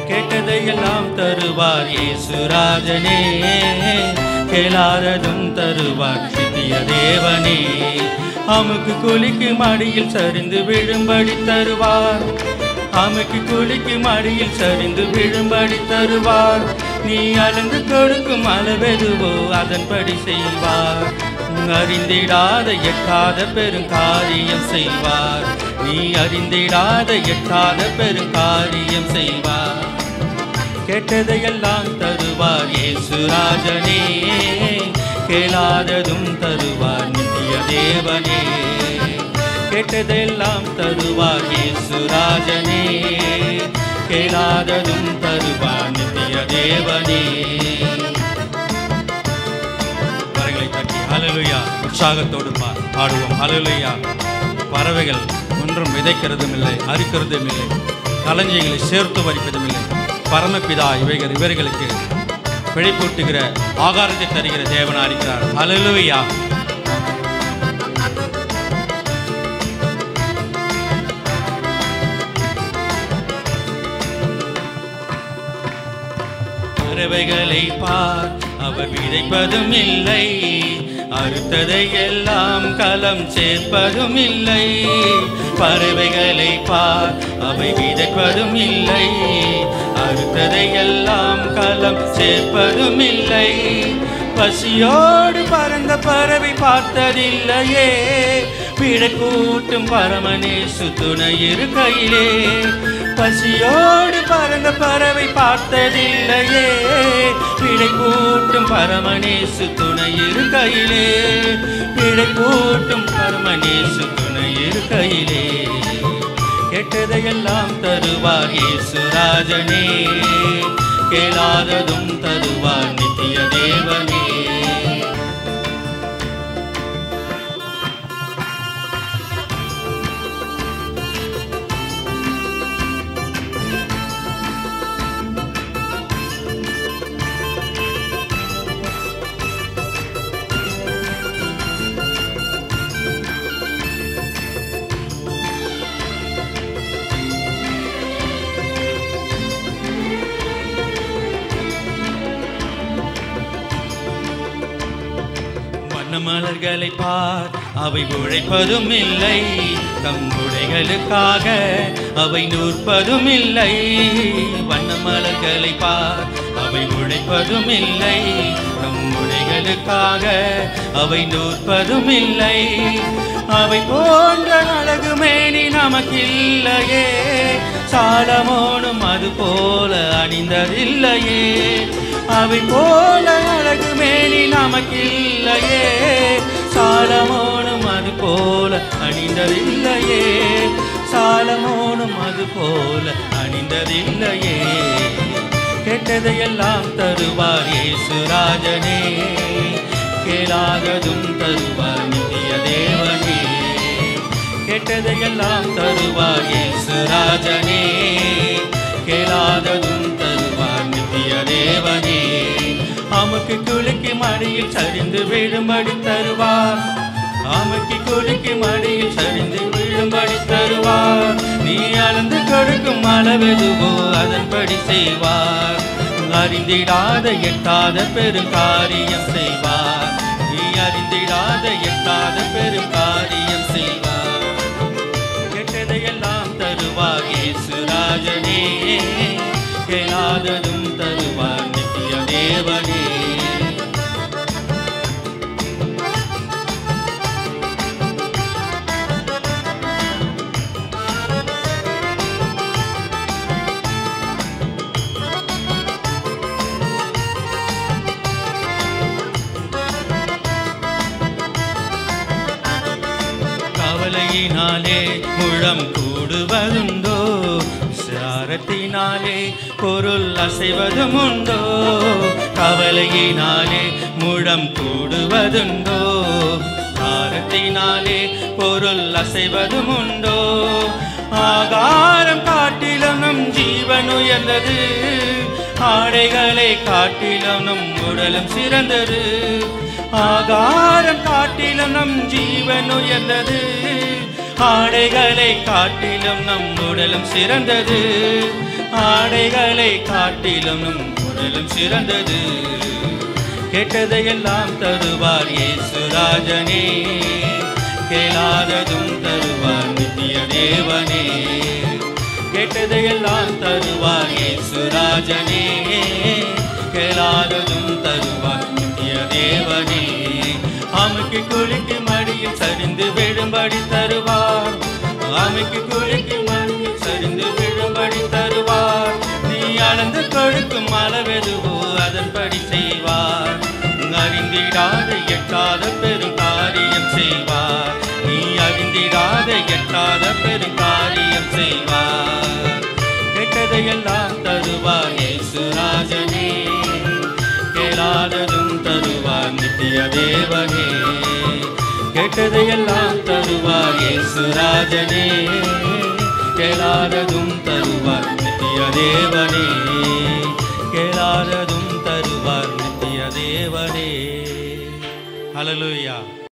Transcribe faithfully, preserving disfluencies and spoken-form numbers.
கேட்டதையெல்லாம் தருவார் இயேசுராஜனே, கேளாததும் தருவார் நித்திய தேவனே. அமுக்கு குளிக்கு மடியில் சரிந்து விழும்படி தருவார், அமுக்கு குளிக்கு மடியில் சரிந்து விழும்படி தருவார். நீ அளந்து கொடுக்கும் அளவெதுவோ அதன்படி செய்வார், அறிந்திடாத எட்டாத பெருங்காரியம் செய்வார். நீ அறிந்திடாத எட்டாத பெருங்காரியம் செய்வார். கேட்டதையெல்லாம் தருவார் இயேசுராஜனே, கேளாததும் தருவார் நித்திய தேவனே. கேட்டதெல்லாம் தருவார் இயேசுராஜனே, கேளாததும் தருவார் நித்திய தேவனே. கரங்களை தட்டி ஹல்லேலூயா உற்சாகத்தோடு பாடுவோம். ஹல்லேலூயா. பறவைகள் ஒன்றும் விதைக்கிறதும் இல்லை, அறுக்கிறதும் இல்லை, களஞ்சியங்களை சேர்த்து வரிப்பதும் இல்லை. பரமபிதா இவைகள் இவர்களுக்கு பிழைப்பூட்டுகிற ஆகாரத்தை தருகிற தேவனா இருக்கிறார். ஹல்லேலூயா. பறவைகளை பார், அவர் விதைப்பதும் இல்லை, அறுத்ததை எல்லாம் களம் சேர்ப்பதும் இல்லை. பறவைகளை பார், அவை விதைப்பதும் இல்லை, அறுத்ததை எல்லாம் களம் சேர்ப்பதும் இல்லை. பசியோடு பறந்த பறவை பார்த்ததில்லையே, பிழை கூட்டும் பரமனேசு துணை இருக்கையிலே. பசியோடு பறந்த பறவை பார்த்ததில்லையே, பிழை கூட்டும் பரமனேசு துணை இருக்கையிலே. பிழை கூட்டும் பரமனேசு துணை இருக்கையிலே. கேட்டதையெல்லாம் தருவார் இயேசுராஜனே, கேளாததும் தருவார் நித்திய தேவனே. மலர்களை பார், அவை உழைப்பதும் இல்லை, தம் உடைகளுக்காக அவை நூற்பதும் இல்லை. வண்ண மலர்களை பார், அவை உழைப்பதும் இல்லை, தம் உடைகளுக்காக அவை நூற்பதும் இல்லை. அவை போன்ற அழகு மேனி நமக்கில்லையே, சாலமோனும் அது போல அணிந்ததில்லையே. அவை போல அழகு மேனி நமக்கில்லையே, சாலமோனும் அது போல அணிந்ததில்லையே. சாலமோனும் அது போல அணிந்ததில்லையே. கேட்டதையெல்லாம் தருவார் இயேசுராஜனே, கேளாததும் தருவார் நித்திய தேவனே. கேட்டதையெல்லாம் தருவார் இயேசுராஜனே, கேளாததும் தருவார் நித்திய தேவனே. அமுக்கு குலுக்கி மடியில் சரிந்து விழும்படி தருவார், அமுக்கி குலுக்கி மடியில் சரிந்து விழும்படி தருவார். நீ அளந்து கொடுக்கும் அளவெதுவோ அதன்படி செய்வார், அறிந்திடாத எட்டாத பெருங்காரியம் செய்வார். நீ அறிந்திடாத எட்டாத பெருங்காரியம் செய்வார். கெட்டதையெல்லாம் தருவார் இயேசுராஜனே, கேளாததும் தருவார் நித்திய தேவனே. கவலையினாலே முழம் கூடுவதுண்டோ, சாரத்தினாலே பொருள் அசைவதும் உண்டோ. கவலையினாலே முழம் கூடுவதுண்டோ, சாரத்தினாலே பொருள் அசைவதும் உண்டோ. ஆகாரம் காட்டிலும் நம் ஜீவன் உயர்ந்தது, ஆடைகளை காட்டிலும் நம் உடலும் சிறந்தது. ஆகாரம் காட்டிலும் நம் ஜீவன் உயர்ந்தது, ஆடைகளை காட்டிலும் நம் உடலும் சிறந்தது. ஆடைகளை காட்டிலும் நம் உடலும் சிறந்தது. கெட்டதையெல்லாம் தருவார் இயேசு ராஜனே, கேளாததும் தருவார் நித்திய தேவனே. கெட்டதையெல்லாம் தருவார் இயேசு ராஜனே, கேளாததும் தருவார் நித்திய தேவனே. அமுக்கி குலுக்கி மடியில் சரிந்து விழும்படி தருவார், அமுக்கி குலுக்கி மடியில் சரிந்து விழும்படி தருவார். நீ அளந்து கொடுக்கும் அளவெதுவோ அதன்படி செய்வார், அறிந்திடாத எட்டாத பெரும் காரியம் செய்வார். நீ அறிந்திடாத எட்டாத பெரும் காரியம் செய்வார். கெட்டதையெல்லாம் தருவார் இயேசு ராஜனே, கேளாததும் தருவார் நித்திய தேவனே. கெட்டதையெல்லாம் தருவார் இயேசு ராஜனே, கேளாததும் தருவார் நித்திய தேவனே. கேளாததும் தருவார் நித்திய தேவனே. ஹல்லேலூயா.